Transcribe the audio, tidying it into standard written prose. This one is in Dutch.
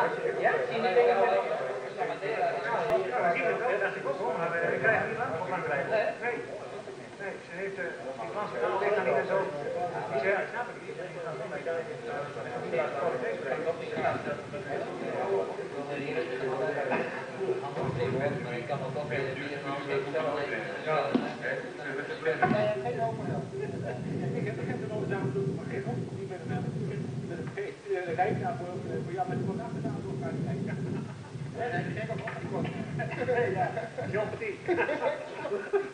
Ja, zie je die dingen wel? Ja, dat zie ik wel, dacht ik ook wel, maar ik krijg niet lang voor lang krijgen. Nee. Nee, ze heeft, die Franse taal ligt dan niet meer zo. Die zei, ik snap het niet. Maar ik kan het toch weer een geen overhelp. Ik heb er nog gedaan, maar geen hond, niet met een rijknaam voor jou met de contact gedaan door elkaar te kijken. Nee, gek op. Ja, Jean Petit.